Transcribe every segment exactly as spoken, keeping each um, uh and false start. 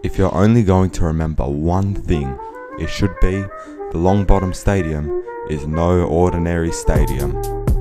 If you're only going to remember one thing, it should be the Longbottom Stadium is no ordinary stadium.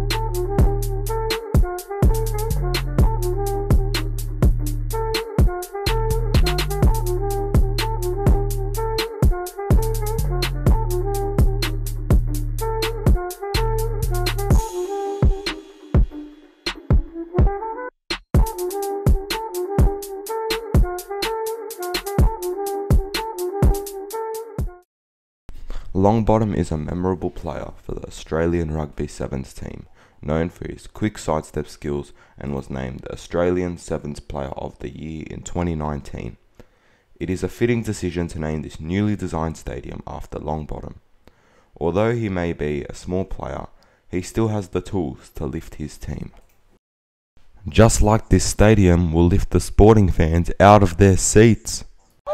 Longbottom is a memorable player for the Australian Rugby Sevens team, known for his quick sidestep skills, and was named the Australian Sevens Player of the Year in twenty nineteen. It is a fitting decision to name this newly designed stadium after Longbottom. Although he may be a small player, he still has the tools to lift his team. Just like this stadium will lift the sporting fans out of their seats.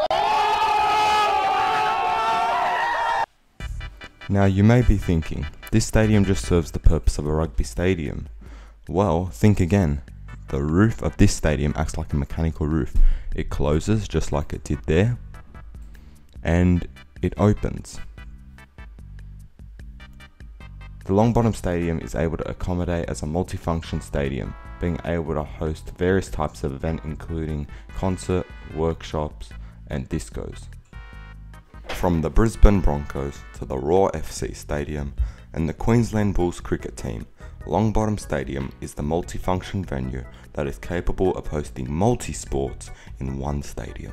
Now you may be thinking, this stadium just serves the purpose of a rugby stadium. Well, think again. The roof of this stadium acts like a mechanical roof. It closes just like it did there, and it opens. The Longbottom Stadium is able to accommodate as a multifunction stadium, being able to host various types of events including concert, workshops, and discos. From the Brisbane Broncos to the Raw F C Stadium and the Queensland Bulls cricket team, Longbottom Stadium is the multifunction venue that is capable of hosting multi-sports in one stadium.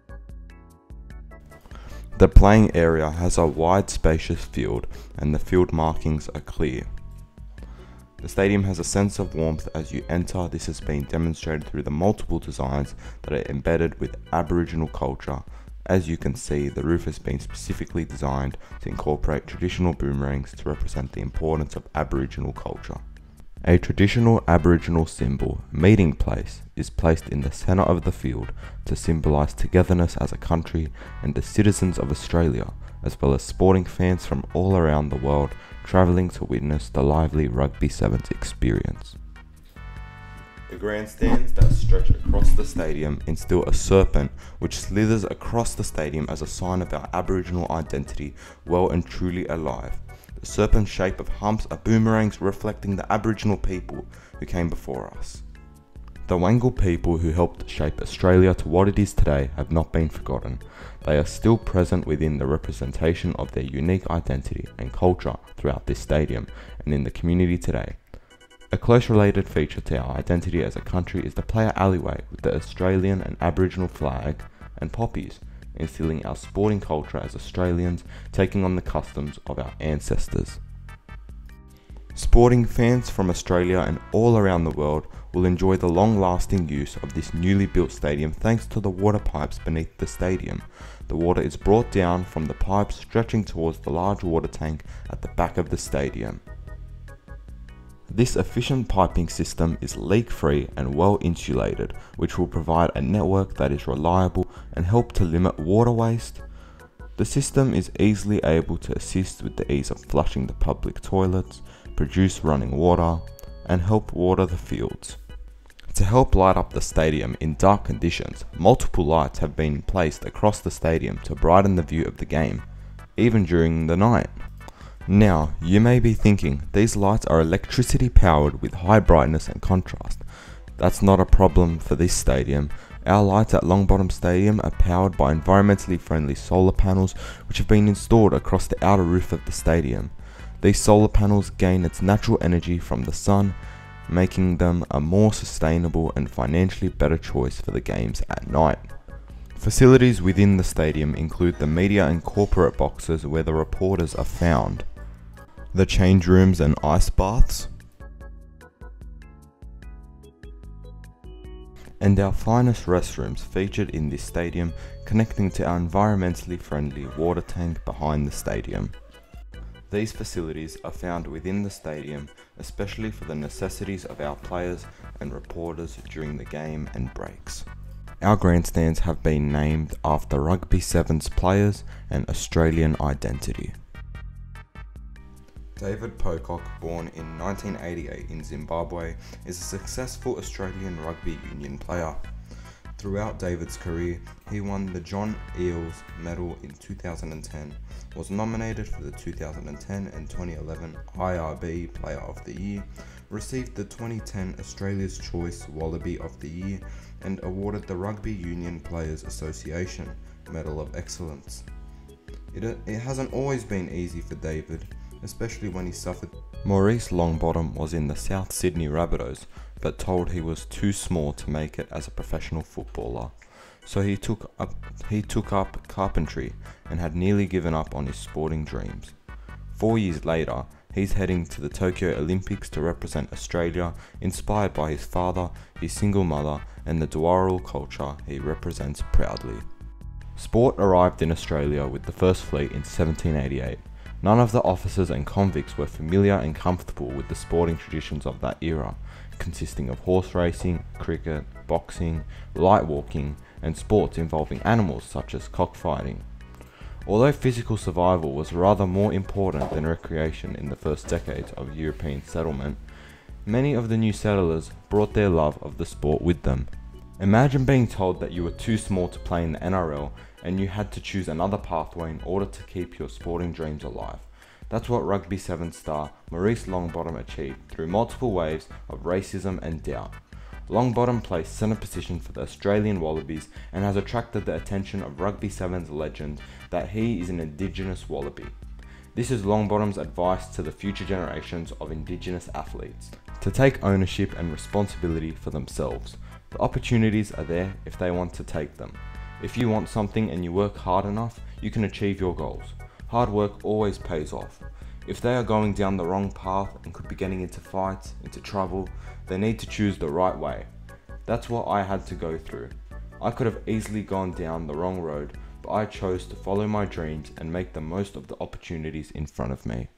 The playing area has a wide spacious field and the field markings are clear. The stadium has a sense of warmth as you enter. This has been demonstrated through the multiple designs that are embedded with Aboriginal culture. As you can see, the roof has been specifically designed to incorporate traditional boomerangs to represent the importance of Aboriginal culture. A traditional Aboriginal symbol, meeting place, is placed in the centre of the field to symbolise togetherness as a country and as citizens of Australia, as well as sporting fans from all around the world travelling to witness the lively Rugby Sevens experience. The grandstands that stretch across the stadium instill a serpent which slithers across the stadium as a sign of our Aboriginal identity well and truly alive. The serpent's shape of humps are boomerangs reflecting the Aboriginal people who came before us. The Wangal people who helped shape Australia to what it is today have not been forgotten. They are still present within the representation of their unique identity and culture throughout this stadium and in the community today. A close related feature to our identity as a country is the player alleyway with the Australian and Aboriginal flag and poppies, instilling our sporting culture as Australians, taking on the customs of our ancestors. Sporting fans from Australia and all around the world will enjoy the long-lasting use of this newly built stadium thanks to the water pipes beneath the stadium. The water is brought down from the pipes stretching towards the large water tank at the back of the stadium. This efficient piping system is leak-free and well insulated, which will provide a network that is reliable and help to limit water waste. The system is easily able to assist with the ease of flushing the public toilets, produce running water, and help water the fields. To help light up the stadium in dark conditions, multiple lights have been placed across the stadium to brighten the view of the game, even during the night. Now, you may be thinking, these lights are electricity powered with high brightness and contrast. That's not a problem for this stadium. Our lights at Longbottom Stadium are powered by environmentally friendly solar panels which have been installed across the outer roof of the stadium. These solar panels gain its natural energy from the sun, making them a more sustainable and financially better choice for the games at night. Facilities within the stadium include the media and corporate boxes where the reporters are found, the change rooms and ice baths, and our finest restrooms featured in this stadium, connecting to our environmentally friendly water tank behind the stadium. These facilities are found within the stadium, especially for the necessities of our players and reporters during the game and breaks. Our grandstands have been named after Rugby Sevens players and Australian identity. David Pocock, born in nineteen eighty-eight in Zimbabwe, is a successful Australian rugby union player. Throughout David's career, he won the John Eales Medal in two thousand ten, was nominated for the two thousand ten and twenty eleven I R B Player of the Year, received the twenty ten Australia's Choice Wallaby of the Year, and awarded the Rugby Union Players Association Medal of Excellence. It, it hasn't always been easy for David, especially when he suffered. Maurice Longbottom was in the South Sydney Rabbitohs, but told he was too small to make it as a professional footballer. So he took up, he took up carpentry and had nearly given up on his sporting dreams. Four years later, he's heading to the Tokyo Olympics to represent Australia, inspired by his father, his single mother, and the overrall culture he represents proudly. Sport arrived in Australia with the First Fleet in seventeen eighty-eight. None of the officers and convicts were familiar and comfortable with the sporting traditions of that era, consisting of horse racing, cricket, boxing, light walking, and sports involving animals such as cockfighting. Although physical survival was rather more important than recreation in the first decades of European settlement, many of the new settlers brought their love of the sport with them. Imagine being told that you were too small to play in the N R L and you had to choose another pathway in order to keep your sporting dreams alive. That's what Rugby seven star Maurice Longbottom achieved through multiple waves of racism and doubt. Longbottom plays centre position for the Australian Wallabies and has attracted the attention of Rugby seven's legend that he is an Indigenous Wallaby. This is Longbottom's advice to the future generations of Indigenous athletes, to take ownership and responsibility for themselves. The opportunities are there if they want to take them. If you want something and you work hard enough, you can achieve your goals. Hard work always pays off. If they are going down the wrong path and could be getting into fights, into trouble, they need to choose the right way. That's what I had to go through. I could have easily gone down the wrong road, but I chose to follow my dreams and make the most of the opportunities in front of me.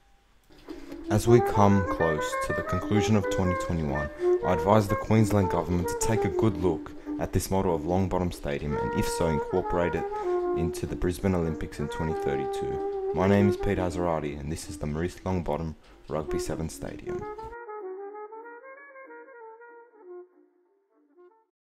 As we come close to the conclusion of twenty twenty-one, I advise the Queensland Government to take a good look at this model of Longbottom Stadium and if so incorporate it into the Brisbane Olympics in twenty thirty-two. My name is Peter Hazarati and this is the Maurice Longbottom Rugby seven Stadium.